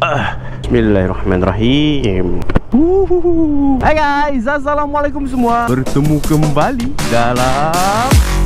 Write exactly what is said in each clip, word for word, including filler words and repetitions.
Uh, Bismillahirrahmanirrahim. Hai guys, assalamualaikum semua. Bertemu kembali dalam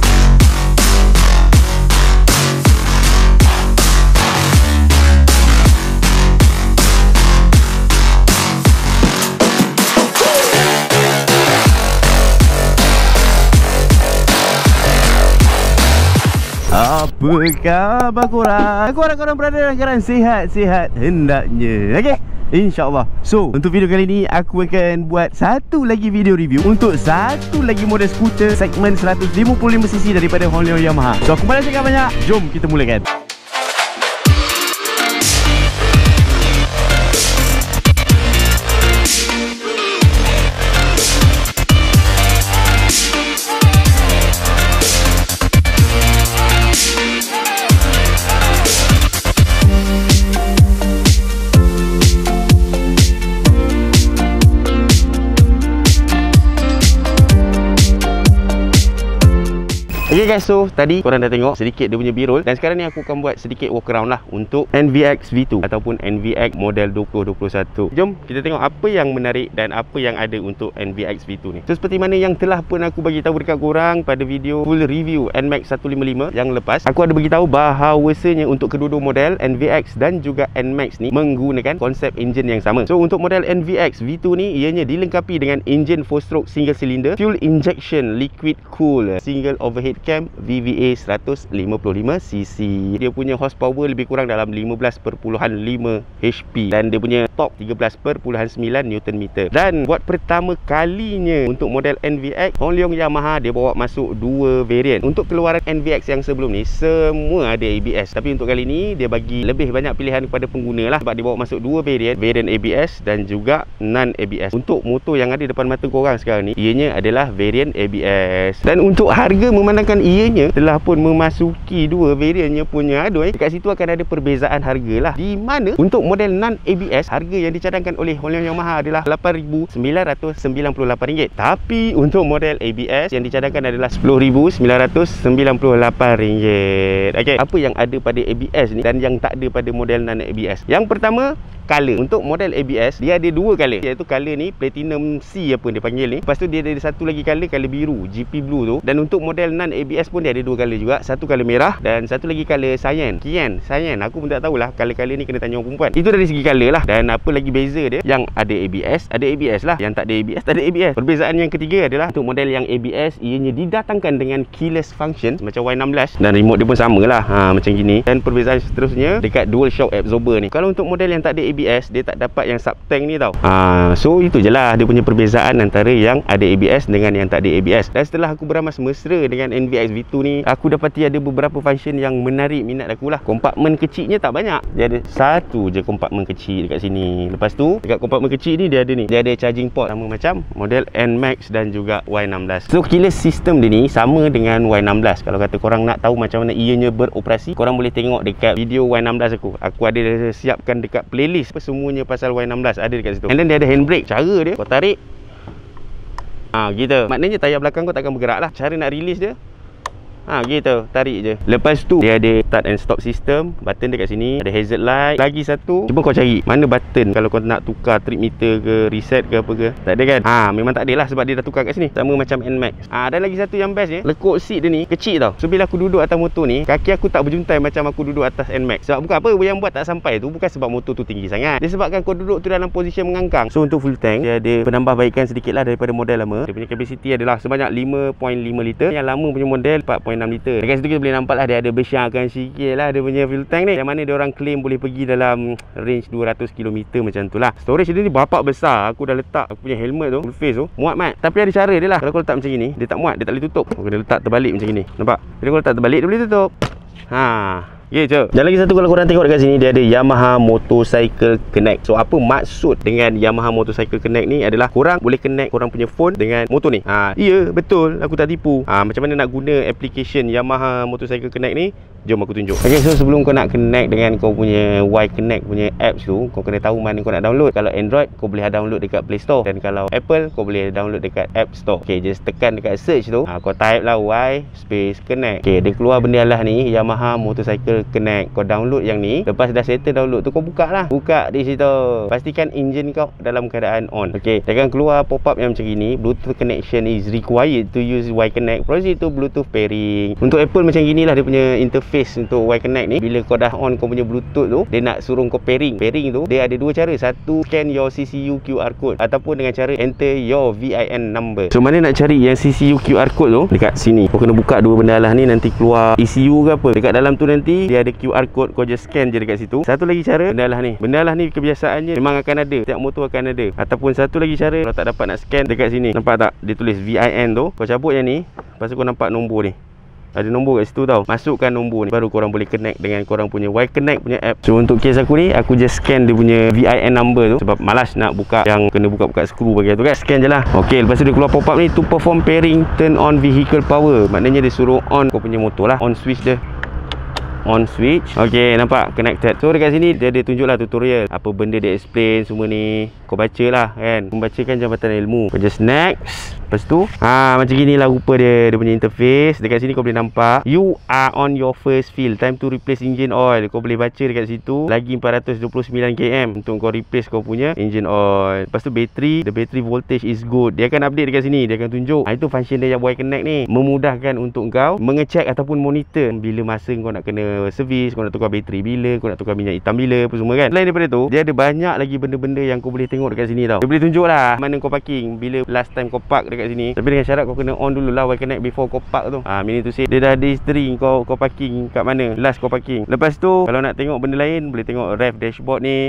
apa khabar korang? Aku harap korang berada dalam keadaan sihat-sihat hendaknya. Okay, InsyaAllah. So, untuk video kali ni aku akan buat satu lagi video review untuk satu lagi model skuter segmen seratus lima puluh lima cc daripada Honda Yamaha. So, aku malas cakap banyak, jom kita mulakan. Okay guys, so tadi korang dah tengok sedikit dia punya B-roll, dan sekarang ni aku akan buat sedikit walk around lah untuk N V X V two ataupun N V X model dua ribu dua puluh satu. Jom kita tengok apa yang menarik dan apa yang ada untuk N V X V two ni. So seperti mana yang telah pun aku bagi tahu dekat korang pada video full review N MAX seratus lima puluh lima yang lepas, aku ada bagi tahu bahawasanya untuk kedua-dua model N V X dan juga N MAX ni menggunakan konsep enjin yang sama. So untuk model N V X V two ni ianya dilengkapi dengan enjin four stroke single cylinder, fuel injection liquid cool single overhead cam V V A seratus lima puluh lima cc. Dia punya horsepower lebih kurang dalam lima belas perpuluhan lima H P dan dia punya torque tiga belas perpuluhan sembilan Newton meter. Dan buat pertama kalinya untuk model N V X, Honda Yamaha dia bawa masuk dua variant. Untuk keluaran N V X yang sebelum ni semua ada A B S, tapi untuk kali ni dia bagi lebih banyak pilihan kepada pengguna lah, sebab dia bawa masuk dua variant, variant A B S dan juga non A B S. Untuk motor yang ada depan mata korang sekarang ni ianya adalah variant A B S. Dan untuk harga memandangkan ianya telah pun memasuki dua variannya punya aduh eh, dekat situ akan ada perbezaan harga lah, di mana untuk model non A B S harga yang dicadangkan oleh Honda Yamaha adalah lapan ribu sembilan ratus sembilan puluh lapan ringgit, tapi untuk model A B S yang dicadangkan adalah sepuluh ribu sembilan ratus sembilan puluh lapan ringgit. Okey, apa yang ada pada A B S ni dan yang tak ada pada model non A B S? Yang pertama, color. Untuk model A B S dia ada dua color, iaitu color ni Platinum C apa dia panggil ni. Lepas tu dia ada satu lagi color, color biru, G P Blue tu. Dan untuk model non A B S pun dia ada dua color juga, satu color merah dan satu lagi color cyan. Cyan, cyan. Aku pun tak tahulah color-color ni, kena tanya orang perempuan. Itu dari segi color lah. Dan apa lagi beza dia? Yang ada A B S, ada A B S lah. Yang tak ada A B S, tak ada A B S. Perbezaan yang ketiga adalah untuk model yang A B S ianya didatangkan dengan keyless function macam Y enam belas dan remote dia pun samalah, ha, macam gini. Dan perbezaan seterusnya dekat dual shock absorber ni. Kalau untuk model yang tak ada A B S, dia tak dapat yang sub tank ni tau. Ha, so itu je lah dia punya perbezaan antara yang ada A B S dengan yang tak ada A B S. Dan setelah aku beramas mesra dengan N V X V two ni, aku dapati ada beberapa function yang menarik minat aku lah. Kompartmen kecilnya tak banyak, dia ada satu je kompartmen kecil dekat sini. Lepas tu dekat kompartmen kecil ni dia ada ni, dia ada charging port sama macam model N MAX dan juga Y enam belas. So keyless system dia ni sama dengan Y enam belas. Kalau kata korang nak tahu macam mana ianya beroperasi, korang boleh tengok dekat video Y enam belas aku. Aku ada siapkan dekat playlist apa semuanya pasal Y enam belas ada dekat situ. And then dia ada handbrake. Cara dia, kau tarik, ha, gitu. Maknanya tayar belakang kau takkan bergerak lah. Cara nak release dia, ha, gitu, tarik je. Lepas tu dia ada start and stop system, button dekat sini, ada hazard light. Lagi satu, cuba kau cari mana button kalau kau nak tukar trip meter ke, reset ke apa ke. Tak ada kan? Ha, memang tak ada lah sebab dia dah tukar kat sini. Sama macam N MAX. Ha, dan lagi satu yang best ni, lekuk seat dia ni kecil tau. So bila aku duduk atas motor ni, kaki aku tak berjuntai macam aku duduk atas N MAX. Sebab bukan apa yang buat tak sampai tu, bukan sebab motor tu tinggi sangat, dia sebabkan kau duduk tu dalam posisi mengangkang. So untuk full tank dia ada penambahbaikan sedikit lah daripada model lama. Dia punya capacity adalah sebanyak lima perpuluhan lima liter. Yang lama punya model empat perpuluhan enam liter. Dekat situ kita boleh nampak lah dia ada besarkan sikit lah dia punya fuel tank ni, yang mana dia orang claim boleh pergi dalam range dua ratus kilometer macam tu lah. Storage dia ni bapak besar. Aku dah letak aku punya helmet tu, full face tu, muat mat. Tapi ada cara dia lah. Kalau kau letak macam ni, dia tak muat, dia tak boleh tutup. Kau kena letak terbalik macam ni, nampak? Bila kau letak terbalik dia boleh tutup. Ha, gitu. Dan lagi satu, kalau korang tengok dekat sini, dia ada Yamaha Motorcycle Connect. So apa maksud dengan Yamaha Motorcycle Connect ni adalah korang boleh connect korang punya phone dengan motor ni. Ha, iya betul, aku tak tipu. Ha, macam mana nak guna application Yamaha Motorcycle Connect ni? Jom aku tunjuk. Okay, so sebelum kau nak connect dengan kau punya Y Connect punya apps tu, kau kena tahu mana kau nak download. Kalau Android, kau boleh download dekat Play Store, dan kalau Apple, kau boleh download dekat App Store. Okay, just tekan dekat search tu, ha, kau type lah Y space Connect. Okay, dia keluar benda lah ni, Yamaha Motorcycle Connect. Kau download yang ni. Lepas dah settle download tu, kau buka lah. Buka di situ. Pastikan engine kau dalam keadaan on. Okay, dia akan keluar pop-up yang macam ni. Bluetooth connection is required to use Y Connect. Proceed to Bluetooth pairing. Untuk Apple macam gini lah dia punya interface untuk Y Connect ni. Bila kau dah on kau punya Bluetooth tu, dia nak suruh kau pairing. Pairing tu dia ada dua cara. Satu, scan your C C U Q R code, ataupun dengan cara enter your V I N number. So mana nak cari yang C C U Q R code tu? Dekat sini. Kau kena buka dua benda lah ni, nanti keluar E C U ke apa. Dekat dalam tu nanti dia ada Q R code, kau just scan je dekat situ. Satu lagi cara, benda lah ni. Benda lah ni kebiasaannya memang akan ada. Setiap motor akan ada. Ataupun satu lagi cara, kalau tak dapat nak scan, dekat sini. Nampak tak? Dia tulis V I N tu. Kau cabut yang ni. Lepas tu kau nampak nombor ni. Ada nombor kat situ tau. Masukkan nombor ni, baru korang boleh connect dengan korang punya Y Connect punya app. So untuk case aku ni, aku just scan dia punya V I N number tu, sebab malas nak buka yang kena buka-buka skru bagi tu kan. Scan je lah. Ok, lepas tu dia keluar pop-up ni, to perform pairing, turn on vehicle power. Maknanya dia suruh on kau punya motor lah. On switch dia. On switch. Ok, nampak? Connected. So dekat sini dia ada tunjuk lah tutorial. Apa benda dia explain semua ni. Kau baca lah kan. Membacakan jambatan ilmu. Kau just next. Lepas tu ha, macam gini lah rupa dia. Dia punya interface. Dekat sini kau boleh nampak, you are on your first fill, time to replace engine oil. Kau boleh baca dekat situ. Lagi empat ratus dua puluh sembilan kilometer untuk kau replace kau punya engine oil. Lepas tu battery, the battery voltage is good. Dia akan update dekat sini. Dia akan tunjuk. Ha, itu function dia yang Y Connect ni. Memudahkan untuk kau mengecek ataupun monitor bila masa kau nak kena servis, kau nak tukar bateri bila, kau nak tukar minyak hitam bila, apa semua kan. Selain daripada tu, dia ada banyak lagi benda-benda yang kau boleh tengok dekat sini tau. Dia boleh tunjuk lah mana kau parking, bila last time kau park dekat sini. Tapi dengan syarat kau kena on dulu lah Y Connect before kau park tu. Ha, meaning to say dia dah ada history kau kau parking kat mana, last kau parking. Lepas tu kalau nak tengok benda lain, boleh tengok rev dashboard ni.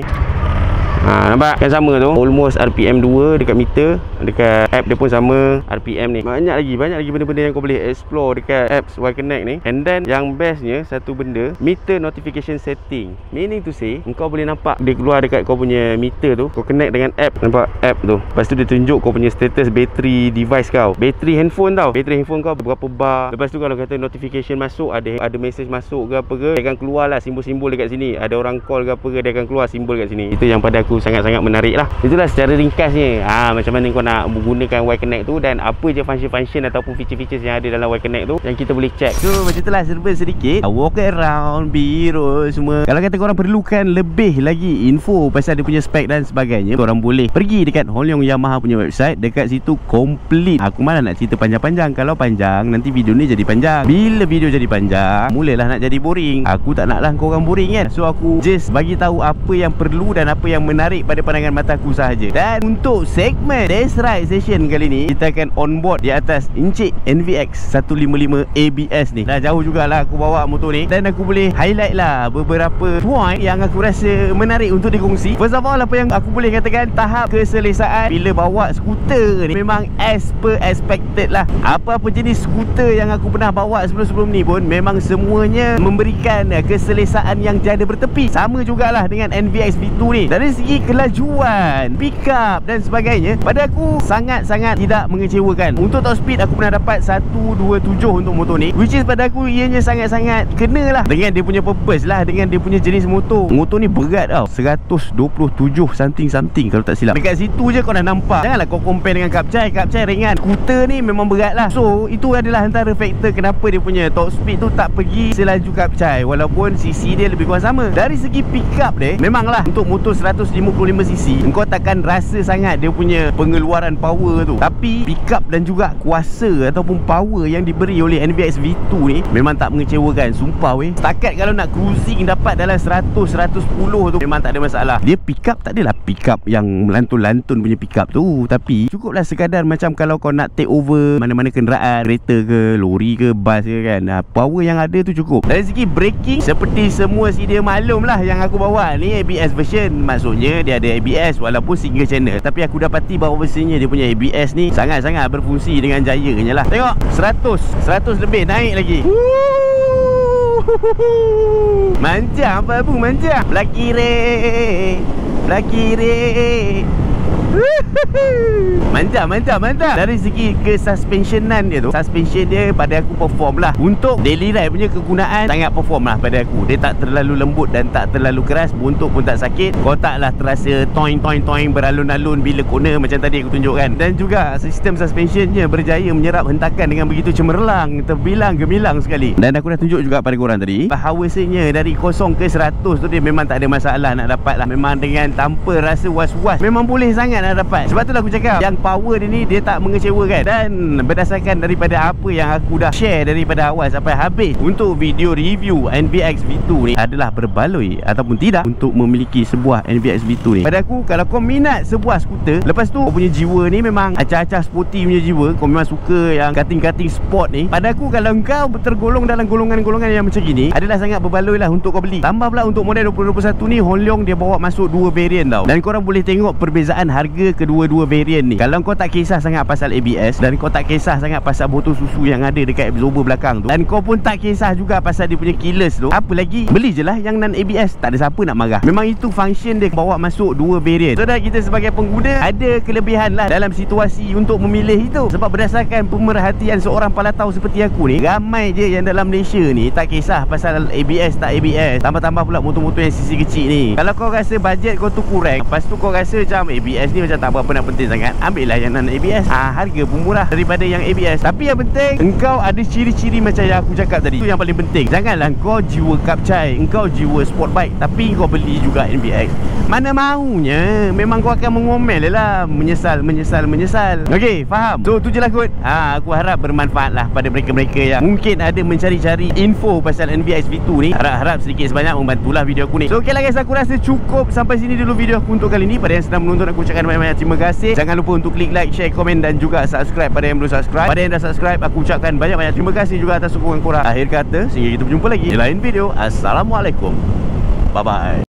Ha, nampak kan sama tu, almost R P M dua dekat meter. Dekat app dia pun sama R P M ni. Banyak lagi, banyak lagi benda-benda yang kau boleh explore dekat apps Y Connect ni. And then yang bestnya satu benda, meter notification setting. Meaning to say, kau boleh nampak dia keluar dekat kau punya meter tu. Kau connect dengan app, nampak app tu. Lepas tu dia tunjuk kau punya status bateri device kau. Bateri handphone tau. Bateri handphone kau berapa bar. Lepas tu kalau kata notification masuk, ada ada message masuk ke apa ke, dia akan keluar lah simbol-simbol dekat sini. Ada orang call ke apa ke, dia akan keluar simbol kat sini. Itu yang pada aku sangat-sangat menarik lah. Itulah secara ringkasnya ha, macam mana kau nak menggunakan Y Connect tu, dan apa je function-function ataupun feature-features yang ada dalam Y Connect tu yang kita boleh check. So macam itulah serba sedikit walk around biro semua. Kalau kata korang perlukan lebih lagi info pasal dia punya spek dan sebagainya, korang boleh pergi dekat Hong Leong Yamaha punya website. Dekat situ complete. Aku malah nak cerita panjang-panjang. Kalau panjang nanti video ni jadi panjang. Bila video jadi panjang, mulalah nak jadi boring. Aku tak naklah korang boring kan. So aku just bagi tahu apa yang perlu dan apa yang menarik pada pandangan mataku sahaja. Dan untuk segmen test ride session kali ni, kita akan on board di atas Encik N V X seratus lima puluh lima A B S ni. Dah jauh jugalah aku bawa motor ni, dan aku boleh highlight lah beberapa point yang aku rasa menarik untuk dikongsi. First of all, apa yang aku boleh katakan, tahap keselesaan bila bawa skuter ni memang as per expected lah. Apa-apa jenis skuter yang aku pernah bawa sebelum-sebelum ni pun memang semuanya memberikan keselesaan yang tiada bertepi. Sama jugalah dengan N V X V dua ni. Dari segi kelajuan, pick up dan sebagainya, pada aku sangat-sangat tidak mengecewakan. Untuk top speed aku pernah dapat seratus dua puluh tujuh untuk motor ni, which is pada aku ianya sangat-sangat kena lah dengan dia punya purpose lah, dengan dia punya jenis motor. Motor ni berat tau, seratus dua puluh tujuh something-something kalau tak silap. Dekat situ je kau dah nampak. Janganlah kau compare dengan Kapcai. Kapcai ringan, skuter ni memang berat lah. So itu adalah antara faktor kenapa dia punya top speed tu tak pergi selaju Kapcai, walaupun cc dia lebih kurang sama. Dari segi pick up dia, memanglah untuk motor seratus lima puluh lima cc kau takkan rasa sangat dia punya pengeluaran power tu, tapi pick up dan juga kuasa ataupun power yang diberi oleh N V X V dua ni memang tak mengecewakan. Sumpah weh, setakat kalau nak cruising dapat dalam seratus seratus sepuluh tu memang tak ada masalah. Dia pick up tak adalah pick up yang melantun-lantun punya pick up tu, tapi cukuplah sekadar macam kalau kau nak take over mana-mana kenderaan, kereta ke, lori ke, bas ke kan, ha, power yang ada tu cukup. Dari segi braking, seperti semua sedia maklum lah yang aku bawa ni A B S version, maksudnya dia ada A B S walaupun single channel, tapi aku dapati bahawa versinya dia punya A B S ni sangat-sangat berfungsi dengan jayanya lah. Tengok, seratus seratus lebih naik lagi. Manjang apa bu, manjang. Belah kiri, belah kiri. Mantap, mantap, mantap. Dari segi kesuspensionan dia tu, suspension dia pada aku perform lah. Untuk daily ride punya kegunaan, sangat perform lah pada aku. Dia tak terlalu lembut dan tak terlalu keras. Buntut pun tak sakit. Kau taklah terasa toing toing toing beralun-alun bila corner macam tadi aku tunjukkan. Dan juga sistem suspensionnya berjaya menyerap hentakan dengan begitu cemerlang, terbilang gemilang sekali. Dan aku dah tunjuk juga pada korang tadi, bahawasanya dari kosong ke seratus tu dia memang tak ada masalah nak dapat lah. Memang dengan tanpa rasa was-was, memang boleh sangat nak dapat. Sebab tu lah aku cakap yang power dia ni dia tak mengecewakan. Dan berdasarkan daripada apa yang aku dah share daripada awal sampai habis untuk video review N V X V two ni, adalah berbaloi ataupun tidak untuk memiliki sebuah N V X V two ni. Pada aku, kalau kau minat sebuah skuter, lepas tu kau punya jiwa ni memang acah-acah sporty punya jiwa, kau memang suka yang cutting-cutting sport ni, pada aku kalau kau tergolong dalam golongan-golongan yang macam gini, adalah sangat berbaloi lah untuk kau beli. Tambah pula untuk model dua ribu dua puluh satu ni, Hon Leong dia bawa masuk dua variant tau. Dan korang boleh tengok perbezaan harga kedua-dua variant ni. Kalau kau tak kisah sangat pasal A B S, dan kau tak kisah sangat pasal botol susu yang ada dekat absorber belakang tu, dan kau pun tak kisah juga pasal dia punya keyless tu, apa lagi, beli je lah yang non A B S. Tak ada siapa nak marah. Memang itu function dia bawa masuk dua variant. So dah kita sebagai pengguna ada kelebihan lah dalam situasi untuk memilih itu. Sebab berdasarkan pemerhatian seorang palatau seperti aku ni, ramai je yang dalam Malaysia ni tak kisah pasal A B S tak A B S. Tambah-tambah pula motor-motor yang sisi kecil ni. Kalau kau rasa bajet kau tu kurang, lepas tu kau rasa macam A B S ni macam tak berapa nak penting sangat, ambil lah yang non A B S. Ah, harga pun murah daripada yang A B S. Tapi yang penting engkau ada ciri-ciri macam yang aku cakap tadi. Itu yang paling penting. Janganlah kau jiwa kapcai, engkau jiwa sport bike, tapi kau beli juga N V X. Mana maunya, memang kau akan mengomel lah, menyesal, menyesal, menyesal. Okey, faham? So tu je lah kot. Ha, aku harap bermanfaat lah pada mereka-mereka yang mungkin ada mencari-cari info pasal N V X V two ni. Harap-harap sedikit sebanyak membantulah video aku ni. So ok lah guys, aku rasa cukup sampai sini dulu video aku untuk kali ni. Pada yang sedang menonton, aku ucapkan banyak-banyak terima kasih. Jangan lupa untuk klik like, share, komen dan juga subscribe pada yang belum subscribe. Pada yang dah subscribe, aku ucapkan banyak-banyak terima kasih juga atas sokongan korang. Akhir kata, sehingga kita berjumpa lagi di lain video. Assalamualaikum. Bye-bye.